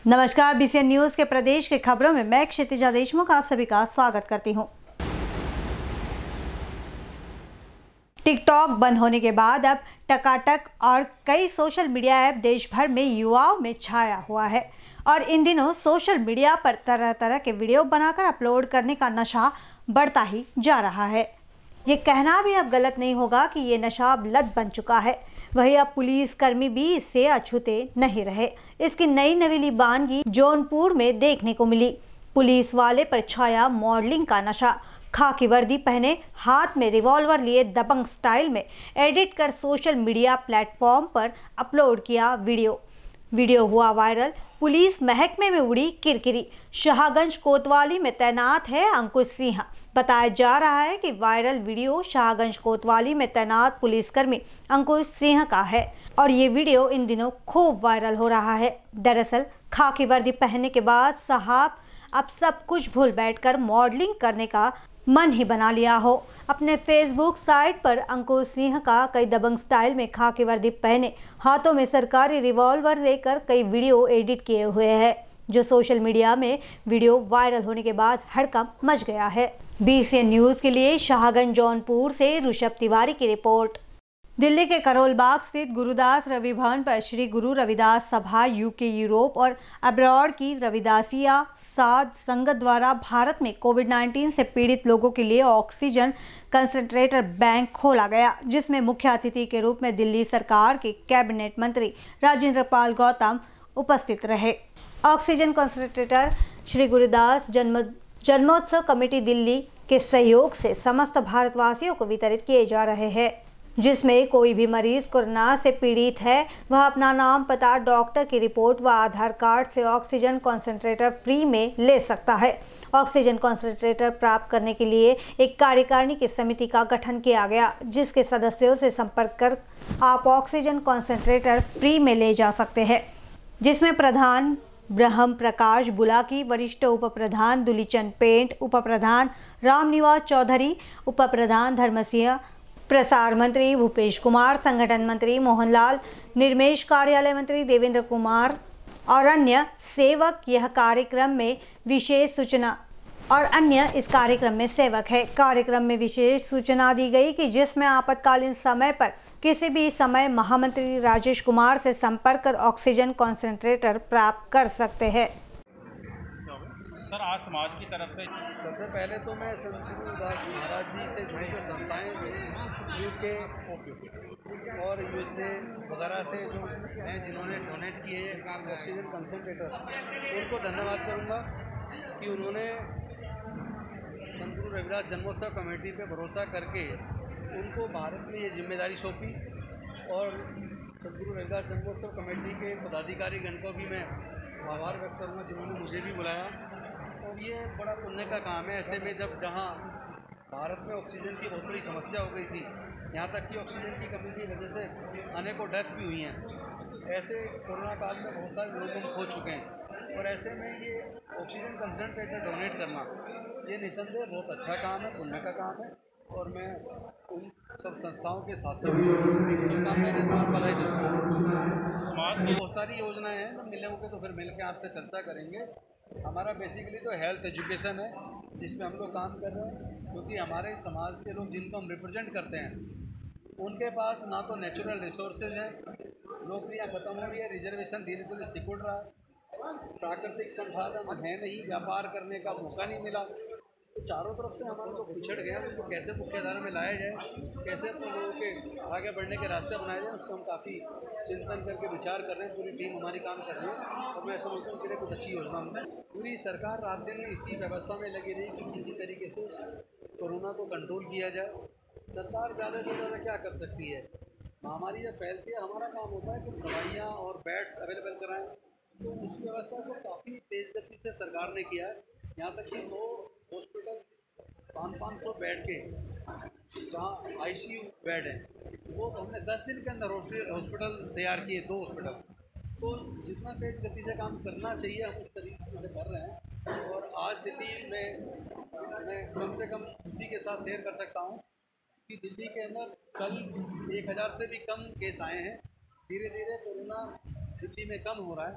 नमस्कार, BCN news के प्रदेश के खबरों में मैं क्षितिजा देशमुख आप सभी का स्वागत करती हूं। टिकटॉक बंद होने के बाद अब टकाटक और कई सोशल मीडिया ऐप देश भर में युवाओं में छाया हुआ है और इन दिनों सोशल मीडिया पर तरह तरह के वीडियो बनाकर अपलोड करने का नशा बढ़ता ही जा रहा है। ये कहना भी अब गलत नहीं होगा कि ये नशा अब लत बन चुका है। वहीं अब पुलिसकर्मी भी इससे अछूते नहीं रहे। इसकी नई नवीली बानगी जौनपुर में देखने को मिली। पुलिस वाले पर छाया मॉडलिंग का नशा। खाकी वर्दी पहने, हाथ में रिवॉल्वर लिए दबंग स्टाइल में एडिट कर सोशल मीडिया प्लेटफॉर्म पर अपलोड किया वीडियो हुआ वायरल। पुलिस महकमे में उड़ी किरकिरी। शाहगंज कोतवाली में तैनात है अंकुश सिंह। बताया जा रहा है कि वायरल वीडियो शाहगंज कोतवाली में तैनात पुलिसकर्मी अंकुश सिंह का है और ये वीडियो इन दिनों खूब वायरल हो रहा है। दरअसल खाकी वर्दी पहनने के बाद साहब अब सब कुछ भूल बैठकर मॉडलिंग करने का मन ही बना लिया हो। अपने फेसबुक साइट पर अंकुश सिंह का कई दबंग स्टाइल में खाकी वर्दी पहने, हाथों में सरकारी रिवॉल्वर लेकर कई वीडियो एडिट किए हुए हैं, जो सोशल मीडिया में वीडियो वायरल होने के बाद हड़कंप मच गया है। बीसीएन न्यूज के लिए शाहगंज जौनपुर से ऋषभ तिवारी की रिपोर्ट। दिल्ली के करोल बाग स्थित गुरुदास रवि भवन पर श्री गुरु रविदास सभा यूके, यूरोप और अब्रॉड की रविदासिया साध संगत द्वारा भारत में कोविड-19 से पीड़ित लोगों के लिए ऑक्सीजन कंसंट्रेटर बैंक खोला गया, जिसमें मुख्य अतिथि के रूप में दिल्ली सरकार के कैबिनेट मंत्री राजेंद्र पाल गौतम उपस्थित रहे। ऑक्सीजन कंसंट्रेटर श्री गुरुदास जन्मोत्सव कमेटी दिल्ली के सहयोग से समस्त भारतवासियों को वितरित किए जा रहे हैं, जिसमें कोई भी मरीज कोरोना से पीड़ित है वह अपना नाम, पता, डॉक्टर की रिपोर्ट व आधार कार्ड से ऑक्सीजन कंसंट्रेटर फ्री में ले सकता है। ऑक्सीजन कंसंट्रेटर प्राप्त करने के लिए एक कार्यकारिणी की समिति का गठन किया गया, जिसके सदस्यों से संपर्क कर आप ऑक्सीजन कंसंट्रेटर फ्री में ले जा सकते हैं, जिसमें प्रधान ब्रह्म प्रकाश बुलाकी, वरिष्ठ उप प्रधान दुलीचंद पेंट, उप प्रधान रामनिवास चौधरी, उप प्रधान धर्मसिंह, प्रसार मंत्री भूपेश कुमार, संगठन मंत्री मोहनलाल, निर्मेश कार्यालय मंत्री देवेंद्र कुमार और अन्य सेवक यह कार्यक्रम में विशेष सूचना इस कार्यक्रम में सेवक है। कार्यक्रम में विशेष सूचना दी गई कि जिसमें आपातकालीन समय पर किसी भी समय महामंत्री राजेश कुमार से संपर्क कर ऑक्सीजन कंसंट्रेटर प्राप्त कर सकते हैं। सर, आज समाज की तरफ से सबसे पहले तो मैं संत गुरुदास महाराज जी से जुड़ी जो संस्थाएं यूके और यूएसए वगैरह से जो हैं जिन्होंने डोनेट किए ऑक्सीजन कंसंट्रेटर, उनको धन्यवाद करूंगा कि उन्होंने संत गुरु रविदास जन्मोत्सव कमेटी पे भरोसा करके उनको भारत में ये जिम्मेदारी सौंपी और संत गुरु रविदास जन्मोत्सव कमेटी के पदाधिकारी गण को भी मैं आभार व्यक्त करूँगा जिन्होंने मुझे भी बुलाया। और ये बड़ा पुण्य का काम है ऐसे में जब जहाँ भारत में ऑक्सीजन की बहुत बड़ी समस्या हो गई थी, यहाँ तक कि ऑक्सीजन की कमी की वजह से अनेकों डेथ भी हुई हैं। ऐसे कोरोना काल में बहुत सारे लोग हम खो चुके हैं और ऐसे में ये ऑक्सीजन कंसंट्रेटर डोनेट करना ये निसंदेह बहुत अच्छा काम है, पुण्य का काम है और मैं उन सब संस्थाओं के साथ सबका मेरे नाम बधाई देता हूँ। समाज की बहुत सारी योजनाएं हैं, जब मिलेंगे तो फिर मिल के आपसे चर्चा करेंगे। हमारा बेसिकली तो हेल्थ एजुकेशन है जिसमें हम लोग काम कर रहे हैं, क्योंकि हमारे समाज के लोग जिनको हम रिप्रेजेंट करते हैं उनके पास ना तो नेचुरल रिसोर्सेज हैं, नौकरियां खत्म हो रही है, रिजर्वेशन धीरे धीरे सिकुड़ रहा है, प्राकृतिक संसाधन है नहीं, व्यापार करने का मौका नहीं मिला, तो चारों तरफ से हमारे लोग पिछड़ गए। उनको कैसे मुख्यधारा में लाया जाए, कैसे अपने लोगों के आगे बढ़ने के रास्ते बनाए जाए, उसको हम काफ़ी चिंतन करके विचार कर रहे हैं। पूरी टीम हमारी काम कर रही है और मैं समझता हूँ कि कुछ अच्छी योजना है। पूरी सरकार रात दिन इसी व्यवस्था में लगी रही कि किसी तरीके से कोरोना को कंट्रोल किया जाए। सरकार ज़्यादा से ज़्यादा क्या कर सकती है, महामारी जब फैलती है हमारा काम होता है कि दवाइयाँ और बेड्स अवेलेबल कराएँ, तो उस व्यवस्था को काफ़ी तेज़ गति से सरकार ने किया है। यहाँ तक कि 2 हॉस्पिटल 500 बेड के जहाँ आईसीयू बेड हैं, वो तो हमने 10 दिन के अंदर हॉस्पिटल तैयार किए, 2 हॉस्पिटल। तो जितना तेज़ गति से काम करना चाहिए हम उस तरीके से कर रहे हैं। और आज दिल्ली में मैं कम से कम उसी के साथ शेयर कर सकता हूँ कि दिल्ली के अंदर कल 1000 से भी कम केस आए हैं। धीरे धीरे कोरोना दिल्ली में कम हो रहा है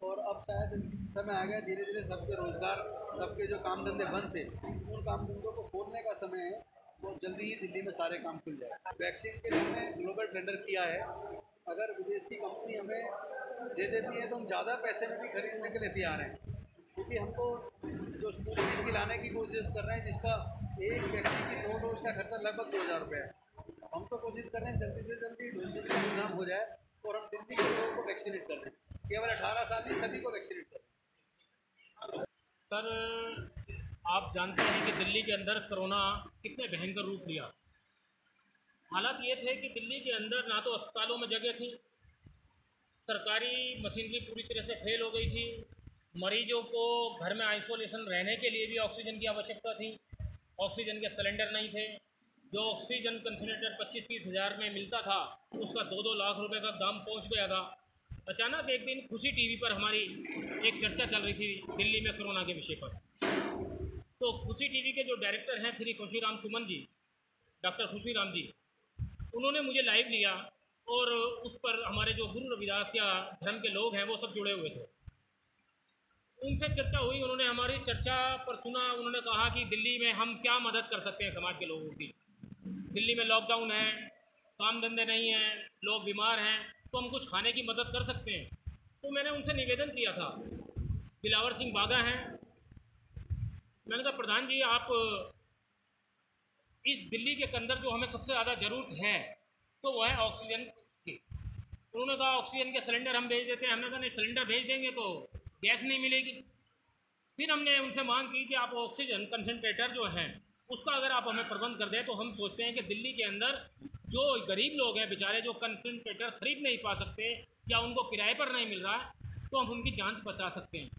और अब शायद समय आ गया, धीरे धीरे सबके रोजगार, सबके जो काम धंधे बंद थे उन काम धंधों को खोलने का समय है। तो जल्दी ही दिल्ली में सारे काम खुल जाए। वैक्सीन के लिए हमने ग्लोबल टेंडर किया है। अगर विदेश की कंपनी हमें दे देती है तो हम ज़्यादा पैसे में भी खरीदने के लिए तैयार हैं, क्योंकि हमको जो स्पुतनिक की लाने की कोशिश कर रहे हैं, जिसका एक व्यक्ति की 2 डोज का खर्चा लगभग 2000 रुपये है। हम तो कोशिश कर रहे हैं जल्दी से जल्दी डोजेस का इंतजाम हो जाए और हम दिल्ली के लोगों को वैक्सीनेट कर दें। केवल 18 साल ही सभी को वैक्सीनेट करें। सर, आप जानते हैं कि दिल्ली के अंदर कोरोना कितने भयंकर रूप लिया। हालात ये थे कि दिल्ली के अंदर ना तो अस्पतालों में जगह थी, सरकारी मशीनरी पूरी तरह से फेल हो गई थी, मरीजों को घर में आइसोलेशन रहने के लिए भी ऑक्सीजन की आवश्यकता थी, ऑक्सीजन के सिलेंडर नहीं थे। जो ऑक्सीजन कंसनट्रेटर 25-30 हज़ार में मिलता था उसका 2-2 लाख रुपए का दाम पहुंच गया था। अचानक एक दिन खुशी टीवी पर हमारी एक चर्चा चल रही थी दिल्ली में कोरोना के विषय पर। तो खुशी टीवी के जो डायरेक्टर हैं श्री खुशीराम सुमन जी, डॉक्टर खुशीराम जी, उन्होंने मुझे लाइव लिया और उस पर हमारे जो गुरु रविदास या धर्म के लोग हैं वो सब जुड़े हुए थे। उनसे चर्चा हुई, उन्होंने हमारी चर्चा पर सुना। उन्होंने कहा कि दिल्ली में हम क्या मदद कर सकते हैं समाज के लोगों की। दिल्ली में लॉकडाउन है, काम धंधे नहीं हैं, लोग बीमार हैं, तो हम कुछ खाने की मदद कर सकते हैं। तो मैंने उनसे निवेदन किया था, दिलावर सिंह बागा हैं, मैंने कहा प्रधान जी आप इस दिल्ली के अंदर जो हमें सबसे ज़्यादा ज़रूरत है तो वह है ऑक्सीजन की। उन्होंने कहा ऑक्सीजन के सिलेंडर हम भेज देते हैं। हमने कहा नहीं, सिलेंडर भेज देंगे तो गैस नहीं मिलेगी। फिर हमने उनसे मांग की कि आप ऑक्सीजन कंसनट्रेटर जो हैं उसका अगर आप हमें प्रबंध कर दें तो हम सोचते हैं कि दिल्ली के अंदर जो गरीब लोग हैं बेचारे, जो कंसनट्रेटर खरीद नहीं पा सकते या उनको किराए पर नहीं मिल रहा है, तो हम उनकी जान बचा सकते हैं।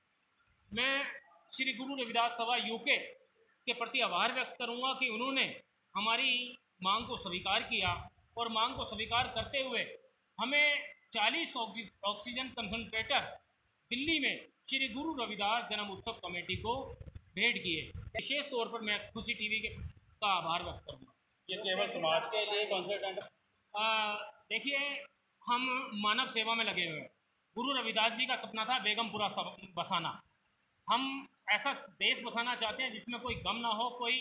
मैं श्री गुरु रविदास सभा यूके के प्रति आभार व्यक्त करूंगा कि उन्होंने हमारी मांग को स्वीकार किया और मांग को स्वीकार करते हुए हमें 40 ऑक्सीजन कंसनट्रेटर दिल्ली में श्री गुरु रविदास जन्म उत्सव कमेटी को भेंट किए। विशेष तौर पर मैं खुशी टीवी का आभार व्यक्त करूँगा। ये केवल समाज के लिए कंसल्टेंट? देखिए, हम मानव सेवा में लगे हुए हैं। गुरु रविदास जी का सपना था बेगमपुरा बसाना। हम ऐसा देश बसाना चाहते हैं जिसमें कोई गम ना हो, कोई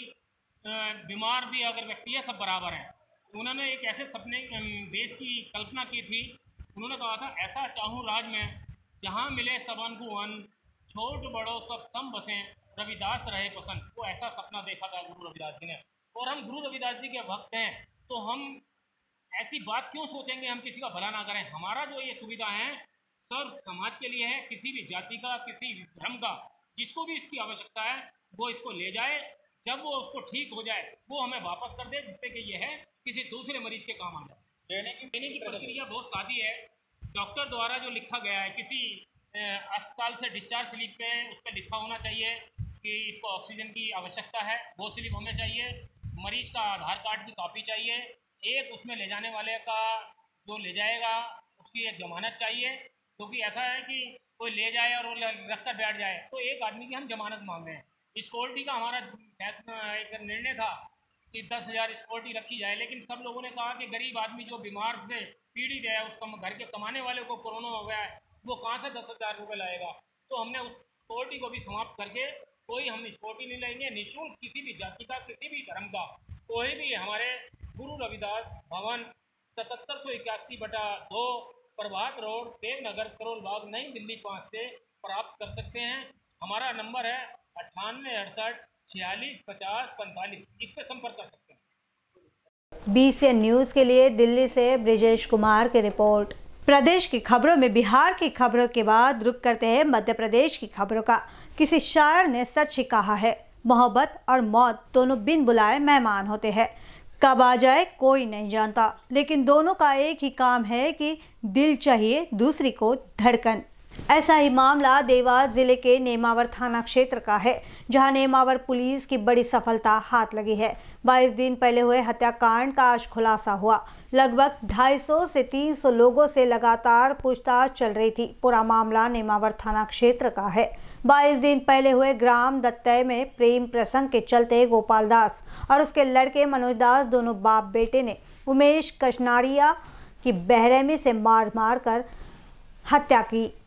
बीमार भी अगर व्यक्ति है सब बराबर हैं। उन्होंने एक ऐसे सपने देश की कल्पना की थी। उन्होंने कहा था ऐसा चाहूँ राज में जहाँ मिले सबन को अन्न, छोट बड़ो सब सम बसें, रविदास रहे पसंद। वो ऐसा सपना देखा था गुरु रविदास जी ने। और हम गुरु रविदास जी के भक्त हैं तो हम ऐसी बात क्यों सोचेंगे हम किसी का भला ना करें। हमारा जो ये सुविधा है सर्व समाज के लिए है, किसी भी जाति का, किसी धर्म का, जिसको भी इसकी आवश्यकता है वो इसको ले जाए। जब वो उसको ठीक हो जाए वो हमें वापस कर दे, जिससे कि यह है किसी दूसरे मरीज के काम आ जाए। देने की प्रक्रिया बहुत सादी है। डॉक्टर द्वारा जो लिखा गया है, किसी अस्पताल से डिस्चार्ज स्लिप पे उस पर लिखा होना चाहिए कि इसको ऑक्सीजन की आवश्यकता है, वो स्लिप हमें चाहिए। मरीज का आधार कार्ड की कॉपी चाहिए। एक उसमें ले जाने वाले का जो ले जाएगा उसकी एक जमानत चाहिए, क्योंकि ऐसा है कि कोई ले जाए और वो रख कर बैठ जाए तो एक आदमी की हम जमानत मांग रहे हैं। सिक्योरिटी का हमारा एक निर्णय था कि 10,000 सिक्योरिटी रखी जाए, लेकिन सब लोगों ने कहा कि गरीब आदमी जो बीमार से पीड़ित है, उसका घर के कमाने वाले को कोरोना हो गया है, वो कहाँ से 10,000 रुपये लाएगा। तो हमने उस सिक्योरिटी को भी समाप्त करके कोई हम सिक्योरिटी नहीं लेंगे। निःशुल्क किसी भी जाति का, किसी भी धर्म का कोई भी हमारे गुरु रविदास भवन 7781/2 प्रभात रोड, देवनगर, करोल बाग, नई दिल्ली 5 से प्राप्त कर सकते हैं। हमारा नंबर है 9868 46 50 45। इस पर संपर्क कर सकते हैं। BCN न्यूज के लिए दिल्ली से ब्रिजेश कुमार की रिपोर्ट। प्रदेश की खबरों में बिहार की खबरों के बाद रुक करते हैं मध्य प्रदेश की खबरों का। किसी शायर ने सच ही कहा है, मोहब्बत और मौत दोनों बिन बुलाए मेहमान होते हैं। कब आ जाए कोई नहीं जानता, लेकिन दोनों का एक ही काम है कि दिल चाहिए दूसरी को धड़कन। ऐसा ही मामला देवास जिले के नेमावर थाना क्षेत्र का है, जहां नेमावर पुलिस की बड़ी सफलता हाथ लगी है। 22 दिन पहले हुए हत्याकांड का आज खुलासा हुआ। लगभग 250 से 300 लोगों से लगातार पूछताछ चल रही थी। पूरा मामला नेमावर थाना क्षेत्र का है। 22 दिन पहले हुए ग्राम दत्तय में प्रेम प्रसंग के चलते गोपाल दास और उसके लड़के मनोज दास दोनों बाप बेटे ने उमेश कशनारिया की बेरहमी से मार कर हत्या की।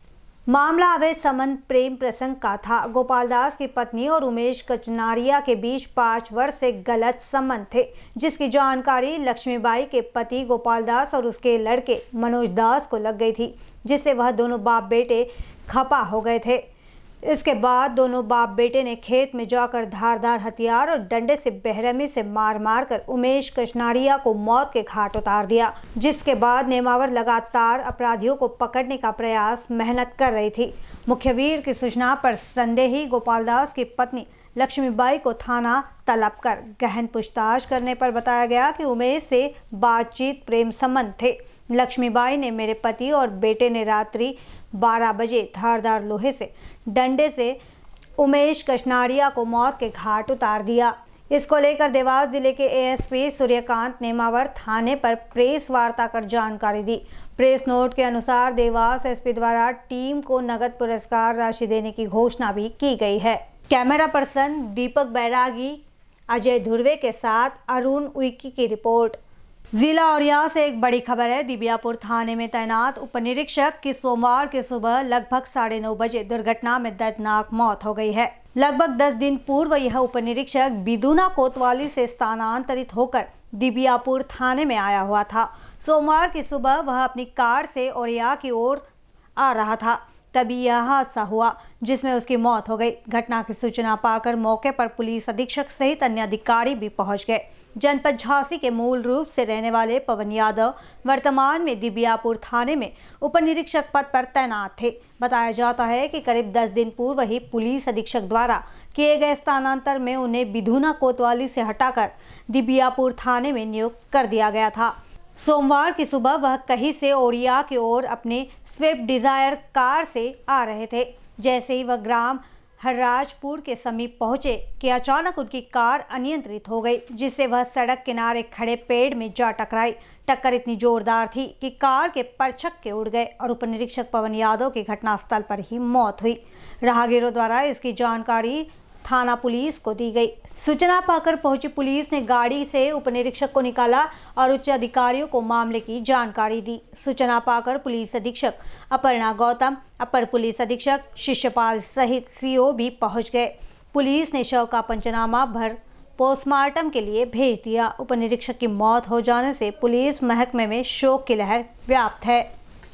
मामला अवैध संबंध प्रेम प्रसंग का था। गोपाल दास की पत्नी और उमेश कचनारिया के बीच 5 वर्ष से गलत संबंध थे, जिसकी जानकारी लक्ष्मीबाई के पति गोपाल दास और उसके लड़के मनोज दास को लग गई थी, जिससे वह दोनों बाप बेटे खपा हो गए थे। इसके बाद दोनों बाप बेटे ने खेत में जाकर धारदार हथियार और डंडे से बेरहमी से मार कर उमेश कचनारिया को मौत के घाट उतार दिया, जिसके बाद नेमावर लगातार अपराधियों को पकड़ने का प्रयास मेहनत कर रही थी। मुख्यवीर की सूचना पर संदेही गोपाल दास की पत्नी लक्ष्मीबाई को थाना तलब कर गहन पूछताछ करने पर बताया गया कि उमेश से बातचीत प्रेम संबंध थे। लक्ष्मीबाई ने मेरे पति और बेटे ने रात्रि 12 बजे धारदार लोहे से डंडे से उमेश कचनारिया को मौत के घाट उतार दिया। इसको लेकर देवास जिले के एएसपी सूर्यकांत नेमावर थाने पर प्रेस वार्ता कर जानकारी दी। प्रेस नोट के अनुसार देवास एसपी द्वारा टीम को नगद पुरस्कार राशि देने की घोषणा भी की गई है। कैमरा पर्सन दीपक बैरागी, अजय धुर्वे के साथ अरुण उइकी की रिपोर्ट। जिला औरिया से एक बड़ी खबर है। दिबियापुर थाने में तैनात उप निरीक्षक की सोमवार की सुबह लगभग 9:30 बजे दुर्घटना में दर्दनाक मौत हो गई है। लगभग 10 दिन पूर्व यह उप निरीक्षक बिदुना कोतवाली से स्थानांतरित होकर दिबियापुर थाने में आया हुआ था। सोमवार की सुबह वह अपनी कार से औरिया की ओर आ रहा था, तभी यह हादसा हुआ जिसमें उसकी मौत हो गई। घटना की सूचना पाकर मौके पर पुलिस अधीक्षक सहित अन्य अधिकारी भी पहुंच गए। जनपद झांसी के मूल रूप से रहने वाले पवन यादव वर्तमान में दिबियापुर थाने में उप निरीक्षक पद पर तैनात थे। बताया जाता है कि करीब 10 दिन पूर्व ही पुलिस अधीक्षक द्वारा किए गए स्थानांतर में उन्हें बिधुना कोतवाली से हटाकर दिबियापुर थाने में नियुक्त कर दिया गया था। सोमवार की सुबह वह कहीं से ओडिया की ओर अपने स्विफ्ट डिजायर कार से आ रहे थे। जैसे ही वह ग्राम हरराजपुर के समीप पहुंचे कि अचानक उनकी कार अनियंत्रित हो गई, जिससे वह सड़क किनारे खड़े पेड़ में जा टकराई। टक्कर इतनी जोरदार थी कि कार के परछक्के उड़ गए और उप निरीक्षक पवन यादव की घटनास्थल पर ही मौत हुई। राहगीरों द्वारा इसकी जानकारी थाना पुलिस को दी गई। सूचना पाकर पहुंची पुलिस ने गाड़ी से उप निरीक्षक को निकाला और उच्च अधिकारियों को मामले की जानकारी दी। सूचना पाकर पुलिस अधीक्षक अपर्णा गौतम, अपर पुलिस अधीक्षक शिष्यपाल सहित सीओ भी पहुंच गए। पुलिस ने शव का पंचनामा भर पोस्टमार्टम के लिए भेज दिया। उप निरीक्षक की मौत हो जाने से पुलिस महकमे में शोक की लहर व्याप्त है।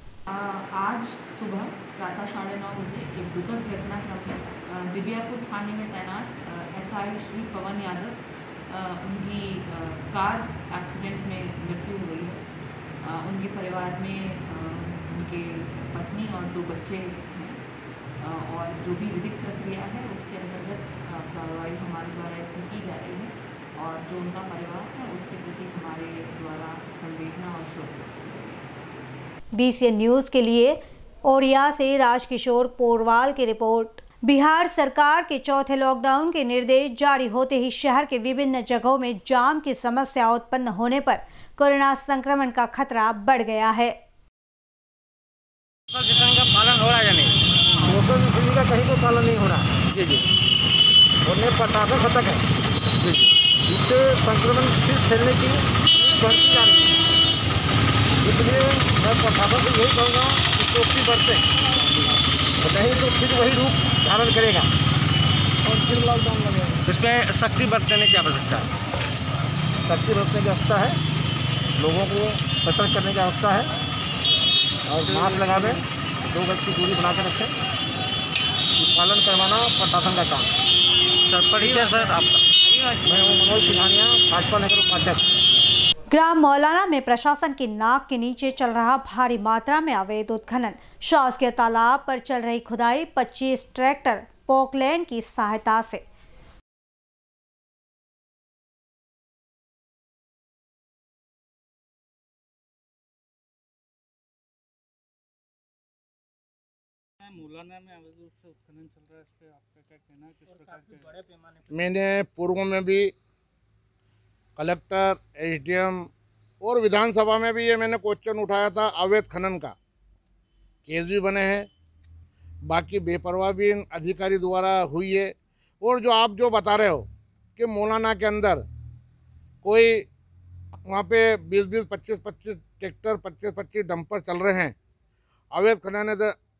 आज सुबह प्रातः 9:30 बजे एक दुखद घटना दिबियापुर थाने में तैनात एसआई श्री पवन यादव उनकी कार एक्सीडेंट में मृत्यु हुई है। उनके परिवार में उनके पत्नी और 2 बच्चे हैं और जो भी विधिक प्रक्रिया है उसके अंतर्गत कार्रवाई हमारे द्वारा इसमें की जा रही है और जो उनका परिवार है उसके प्रति हमारे द्वारा संवेदना और शोक। BCN न्यूज के लिए औरिया से राजकिशोर पोरवाल की रिपोर्ट। बिहार सरकार के चौथे लॉकडाउन के निर्देश जारी होते ही शहर के विभिन्न जगहों में जाम की समस्या उत्पन्न होने पर कोरोना संक्रमण का खतरा बढ़ गया है। सोशल डिस्टेंसिंग का पालन हो रहा है या नहीं? सोशल डिस्टेंसिंग का कहीं को पालन नहीं हो रहा है। जी जी, और ये प्रशासन खतक है। जी जी, इससे संक्रमण फिर फैलने की बढ़ती जा रही है। इसलिए मैं प्रशासन से यही कहूँगा कि चौकसी बरतें, नहीं तो फिर वही रूप धारण करेगा और फिर लॉकडाउन लगेगा। इसमें सख्ती बरतने की आवश्यकता है। सख्ती बरतने की आवश्यकता है, लोगों को सतर्क करने की आवश्यकता है और मास्क लगावें, 2 गज की दूरी बना कर रखें। पालन करवाना प्रशासन का काम। सर परिचय सर आपका? मैं हूँ मनोज सिंघानिया, भाजपा नगर उपाध्यक्ष। ग्राम मौलाना में प्रशासन की नाक के नीचे चल रहा भारी मात्रा में अवैध उत्खनन। शासकीय तालाब पर चल रही खुदाई 25 ट्रैक्टर पोकलैंड की सहायता से। मौलाना में अवैध रूप से उत्खनन चल रहा है, इस पे आपका क्या कहना है? किस प्रकार के बड़े पैमाने पर? मैंने पूर्व में भी कलेक्टर, एसडीएम और विधानसभा में भी ये मैंने क्वेश्चन उठाया था। अवैध खनन का केस भी बने हैं, बाकी बेपरवाह भी इन अधिकारी द्वारा हुई है। और जो आप जो बता रहे हो कि मौलाना के अंदर कोई वहाँ पे 20-20, 25-25 ट्रैक्टर, 25-25 डंपर चल रहे हैं, अवैध खनन है, तो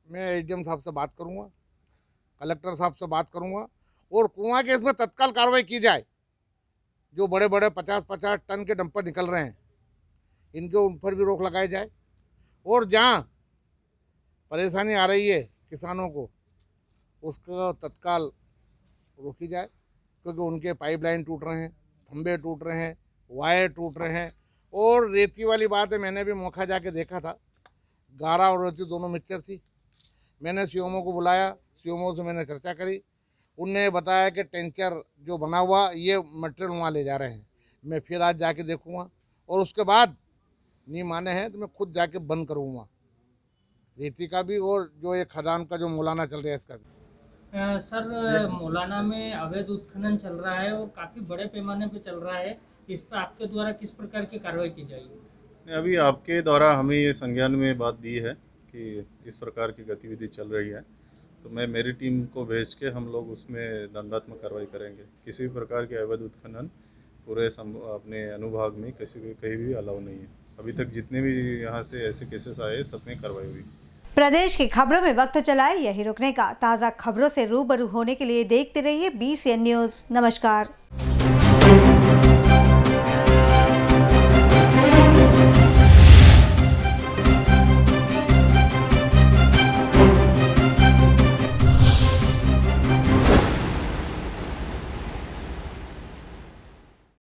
मैं एसडीएम साहब से बात करूंगा, कलेक्टर साहब से बात करूंगा और कुआं के इसमें तत्काल कार्रवाई की जाए। जो बड़े बड़े 50-50 टन के डंपर निकल रहे हैं, इनके उन पर भी रोक लगाई जाए और जहां परेशानी आ रही है किसानों को, उसको तत्काल रोकी जाए, क्योंकि उनके पाइपलाइन टूट रहे हैं, खंभे टूट रहे हैं, वायर टूट रहे हैं। और रेती वाली बात है, मैंने भी मौका जाके देखा था, गारा और रेती दोनों मिक्सचर थी। मैंने सीएमओ को बुलाया, सीएमओ से मैंने चर्चा करी, उनने बताया कि टैंकर जो बना हुआ ये मटेरियल वहाँ ले जा रहे हैं। मैं फिर आज जाके देखूँगा और उसके बाद नहीं माने हैं तो मैं खुद जाके बंद करूँगा रेती का भी और जो ये खदान का जो मौलाना चल रहा है इसका भी। सर, मौलाना में अवैध उत्खनन चल रहा है और काफ़ी बड़े पैमाने पे चल रहा है, इस पर आपके द्वारा किस प्रकार की कार्रवाई की जाएगी? अभी आपके द्वारा हमें ये संज्ञान में बात दी है कि इस प्रकार की गतिविधि चल रही है, तो मैं मेरी टीम को भेज के हम लोग उसमें दंडात्मक कार्रवाई करेंगे। किसी भी प्रकार के अवैध उत्खनन पूरे अपने अनुभाग में कहीं भी अलाउ नहीं है। अभी तक जितने भी यहाँ से ऐसे केसेस आए सब में कार्रवाई हुई। प्रदेश की खबरों में वक्त चलाए यही रुकने का। ताज़ा खबरों से रूबरू होने के लिए देखते रहिए BCN न्यूज़। नमस्कार।